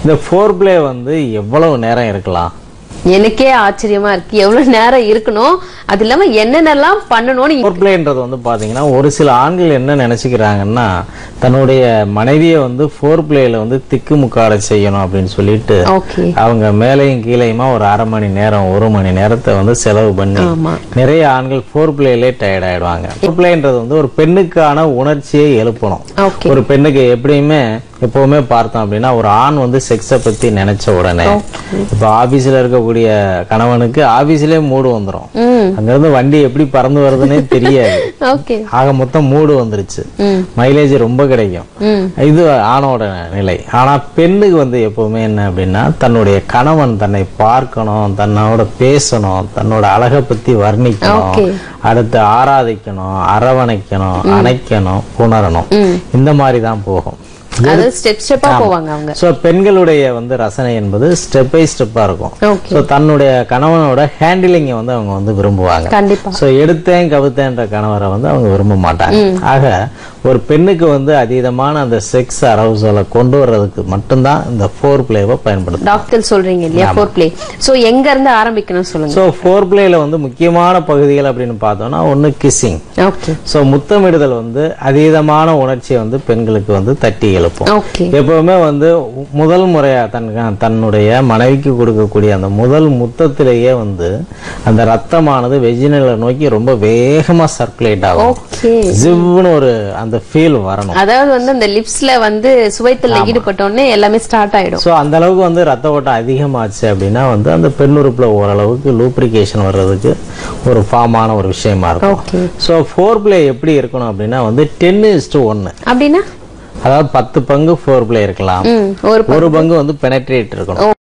இந்த four play வந்து எவ்வளவு நேரம் இருக்கலாம்? எனக்கே ஆச்சரியமா இருக்கு, எவ்வளவு நேரம் இருக்கணும், அது இல்லாம என்னென்னலாம் பண்ணணும்னு. ஃபோர் பிளேன்றது வந்து பாத்தீங்கன்னா ஒரு சில ஆண்கள் என்ன நினைச்சுக்கிறாங்கன்னா தன்னுடைய மனைவியை வந்து ஃபோர் பிளேல வந்து திக்குமுக்காட செய்யணும் அப்படின்னு சொல்லிட்டு அவங்க மேலையும் கீழையுமா ஒரு அரை மணி நேரம் 1 மணி நேரத்தை வந்து செலவு பண்ணி நிறைய ஆண்கள் ஃபோர் பிளேலே டயர்ட் ஆயிடுவாங்க. ஃபோர் பிளேன்றது வந்து ஒரு பெண்ணுக்கான உணர்ச்சியை எழுப்பணும். ஒரு பெண்ணுக்கு எப்பவுமே பார்த்தோம் அப்படின்னா ஒரு ஆண் வந்து செக்ஸை பத்தி நினைச்ச உடனே இப்ப ஆபீஸ்ல இருக்கக்கூடிய கணவனுக்கு ஆபீஸ்லயே மூடு வந்துரும். அங்கிருந்து வண்டி எப்படி பறந்து வருதுன்னே தெரியாது. ஆக மொத்தம் மூடு வந்துருச்சு, மைலேஜ் ரொம்ப கிடைக்கும். இது ஆணோட நிலை. ஆனா பெண்ணுக்கு வந்து எப்பவுமே என்ன அப்படின்னா தன்னுடைய கணவன் தன்னை பார்க்கணும், தன்னோட பேசணும், தன்னோட அழகை பத்தி வர்ணிக்கணும், அடுத்து ஆராதிக்கணும், அரவணைக்கணும், அணைக்கணும், புணரணும். இந்த மாதிரி தான் போகும். பெண்களுடைய வந்து ரசனை என்பது ஸ்டெப் பை ஸ்டெப்பா இருக்கும். தன்னுடைய கணவனோட ஹேண்டிலிங்க வந்து அவங்க வந்து விரும்புவாங்க. எடுத்தேன் கவுத்தேன்ற கணவரை வந்து அவங்க விரும்ப மாட்டாங்க. ஆக ஒரு பெண்ணுக்கு வந்து அதீதமான அந்த செக்ஸ் அரவுசலை கொண்டு வர்றதுக்கு மட்டும்தான் இந்த ஃபோர் பிளேவை பயன்படுத்தும். டாக்டர் சொல்றீங்க இல்லையா ஃபோர் பிளே. சோ எங்க இருந்து ஆரம்பிக்கணும் சொல்லுங்க. சோ ஃபோர் பிளேல வந்து முக்கியமான பகுதிகள் அப்படின்னு பார்த்தோம்னா ஒன்னு கிஸ்ஸிங். சோ முத்தமிடுதல் வந்து அதீதமான உணர்ச்சியை வந்து பெண்களுக்கு வந்து தட்டி எழுப்பும். எப்பவுமே வந்து முதல் முறையா தன்னுடைய மனைவிக்கு கொடுக்கக்கூடிய அந்த முதல் முத்தத்திலேயே வந்து அந்த ரத்தமானது வெஜினலை நோக்கி ரொம்ப வேகமா சர்க்குலேட் ஆகும். ஜிவ்னு ஒரு அந்த ஃபீல் வரணும். அதாவது வந்து அந்த லிப்ஸ்ல வந்து சுவைத்தல்ல ஈடுபட்டோன்னே எல்லாமே ஸ்டார்ட் ஆயிடும். சோ அந்த அளவுக்கு வந்து ரத்த ஓட்டம் அதிகமாச்சு அப்படின்னா வந்து அந்த பெண்ணுறுப்புல ஓரளவுக்கு லூப்ரிகேஷன் வர்றதுக்கு ஒரு ஃபார்மான ஒரு விஷயமா இருக்கும். சோ ஃபோர் பிளே எப்படி இருக்கணும் அப்படின்னா வந்து 10:1 அப்படின்னா அதாவது 10 பங்கு ஃபோர் பிளே இருக்கலாம், ஒரு பங்கு வந்து பெனட்ரேட் இருக்கணும்.